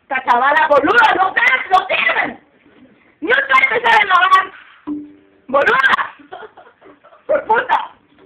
Cachabala, boluda, no sirven. Ni un traste saben lavar. Boluda.